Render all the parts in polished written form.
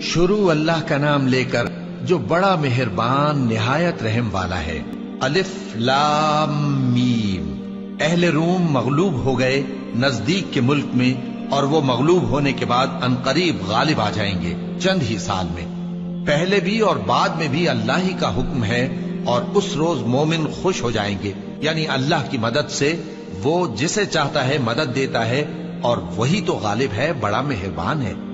شروع اللہ کا نام لے کر جو بڑا مہربان نہایت رحم والا ہے۔ الف لام میم۔ اہل روم مغلوب ہو گئے نزدیک کے ملک میں، اور وہ مغلوب ہونے کے بعد عنقریب غالب آ جائیں گے چند ہی سال میں۔ پہلے بھی اور بعد میں بھی اللہ ہی کا حکم ہے، اور اس روز مومن خوش ہو جائیں گے، یعنی اللہ کی مدد سے وہ جسے چاہتا ہے مدد دیتا ہے، اور وہی تو غالب ہے، بڑا مہربان ہے۔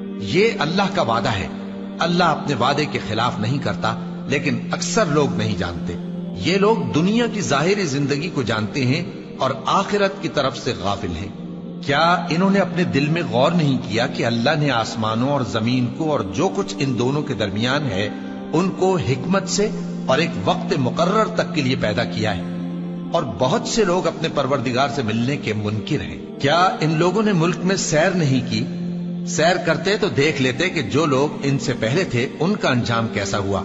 یہ اللہ کا وعدہ ہے۔ اللہ اپنے وعدے کے خلاف نہیں کرتا، لیکن اکثر لوگ نہیں جانتے۔ یہ لوگ دنیا کی ظاہری زندگی کو جانتے ہیں اور آخرت کی طرف سے غافل ہیں۔ کیا انہوں نے اپنے دل میں غور نہیں کیا کہ اللہ نے آسمانوں اور زمین کو اور جو کچھ ان دونوں کے درمیان ہے ان کو حکمت سے اور ایک وقت مقرر تک کے لیے پیدا کیا ہے؟ اور بہت سے لوگ اپنے پروردگار سے ملنے کے منکر ہیں۔ کیا ان لوگوں نے ملک میں سیر نہیں کی؟ سیر کرتے تو دیکھ لیتے کہ جو لوگ ان سے پہلے تھے ان کا انجام کیسا ہوا۔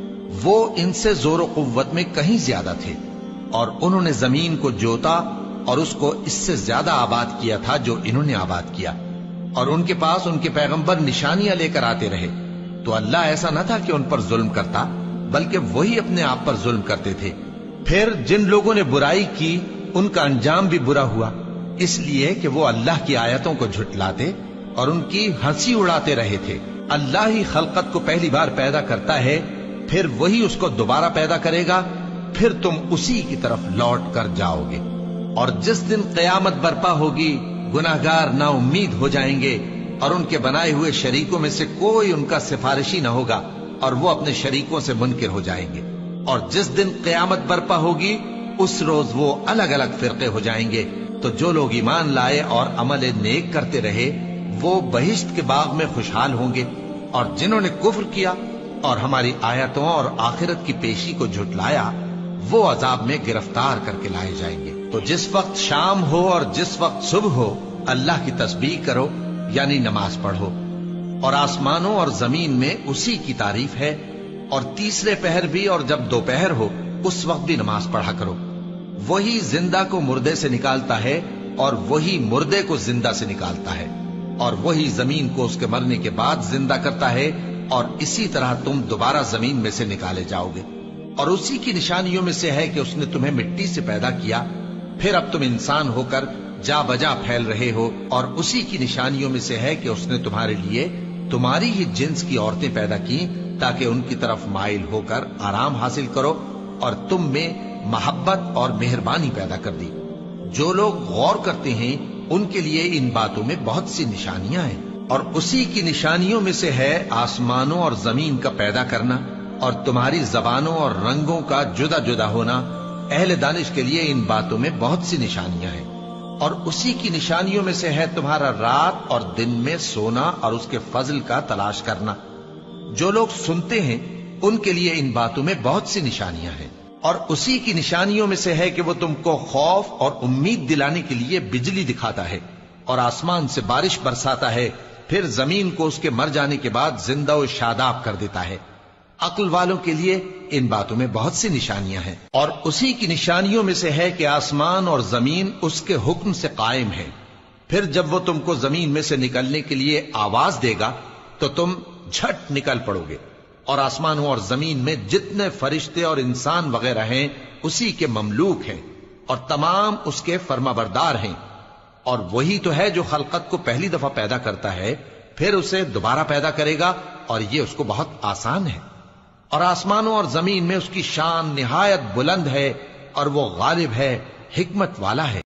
وہ ان سے زور و قوت میں کہیں زیادہ تھے، اور انہوں نے زمین کو جوتا اور اس کو اس سے زیادہ آباد کیا تھا جو انہوں نے آباد کیا، اور ان کے پاس ان کے پیغمبر نشانیاں لے کر آتے رہے۔ تو اللہ ایسا نہ تھا کہ ان پر ظلم کرتا، بلکہ وہی اپنے آپ پر ظلم کرتے تھے۔ پھر جن لوگوں نے برائی کی ان کا انجام بھی برا ہوا، اس لیے کہ وہ اللہ کی آیتوں کو جھٹلاتے اور ان کی ہنسی اڑاتے رہے تھے۔ اللہ ہی خلقت کو پہلی بار پیدا کرتا ہے، پھر وہی اس کو دوبارہ پیدا کرے گا، پھر تم اسی کی طرف لوٹ کر جاؤ گے۔ اور جس دن قیامت برپا ہوگی گناہگار نا امید ہو جائیں گے، اور ان کے بنائے ہوئے شریکوں میں سے کوئی ان کا سفارشی نہ ہوگا، اور وہ اپنے شریکوں سے منکر ہو جائیں گے۔ اور جس دن قیامت برپا ہوگی اس روز وہ الگ الگ فرقے ہو جائیں گے۔ تو جو لوگ ایمان لائے اور عمل نیک کرتے رہے وہ بہشت کے باغ میں خوشحال ہوں گے، اور جنہوں نے کفر کیا اور ہماری آیتوں اور آخرت کی پیشی کو جھٹلایا وہ عذاب میں گرفتار کر کے لائے جائیں گے۔ تو جس وقت شام ہو اور جس وقت صبح ہو اللہ کی تسبیح کرو، یعنی نماز پڑھو، اور آسمانوں اور زمین میں اسی کی تعریف ہے، اور تیسرے پہر بھی اور جب دوپہر ہو اس وقت بھی نماز پڑھا کرو۔ وہی زندہ کو مردے سے نکالتا ہے اور وہی مردے کو زندہ سے نکالتا ہے، اور وہی زمین کو اس کے مرنے کے بعد زندہ کرتا ہے، اور اسی طرح تم دوبارہ زمین میں سے نکالے جاؤ گے۔ اور اسی کی نشانیوں میں سے ہے کہ اس نے تمہیں مٹی سے پیدا کیا، پھر اب تم انسان ہو کر جا بجا پھیل رہے ہو، اور اسی کی نشانیوں میں سے ہے کہ اس نے تمہارے لیے تمہاری ہی جنس کی عورتیں پیدا کی تاکہ ان کی طرف مائل ہو کر آرام حاصل کرو، اور تم میں محبت اور مہربانی پیدا کر دی۔ جو لوگ غور کرتے ہیں ان کے لیے ان باتوں میں بہت سی نشانیاں ہیں۔ اور اسی کی نشانیوں میں سے ہے آسمانوں اور زمین کا پیدا کرنا، اور تمہاری زبانوں اور رنگوں کا جدا جدا ہونا۔ اہل دانش کے لیے ان باتوں میں بہت سی نشانیاں ہیں۔ اور اسی کی نشانیوں میں سے ہے تمہارا رات اور دن میں سونا اور اس کے فضل کا تلاش کرنا۔ جو لوگ سنتے ہیں ان کے لیے ان باتوں میں بہت سی نشانیاں ہیں۔ اور اسی کی نشانیوں میں سے ہے کہ وہ تم کو خوف اور امید دلانے کے لیے بجلی دکھاتا ہے، اور آسمان سے بارش برساتا ہے، پھر زمین کو اس کے مر جانے کے بعد زندہ و شاداب کر دیتا ہے۔ عقل والوں کے لیے ان باتوں میں بہت سی نشانیاں ہیں۔ اور اسی کی نشانیوں میں سے ہے کہ آسمان اور زمین اس کے حکم سے قائم ہے، پھر جب وہ تم کو زمین میں سے نکلنے کے لیے آواز دے گا تو تم جھٹ نکل پڑو گے۔ اور آسمانوں اور زمین میں جتنے فرشتے اور انسان وغیرہ ہیں اسی کے مملوک ہیں، اور تمام اس کے فرما بردار ہیں۔ اور وہی تو ہے جو خلقت کو پہلی دفعہ پیدا کرتا ہے، پھر اسے دوبارہ پیدا کرے گا، اور یہ اس کو بہت آسان ہے۔ اور آسمانوں اور زمین میں اس کی شان نہایت بلند ہے، اور وہ غالب ہے، حکمت والا ہے۔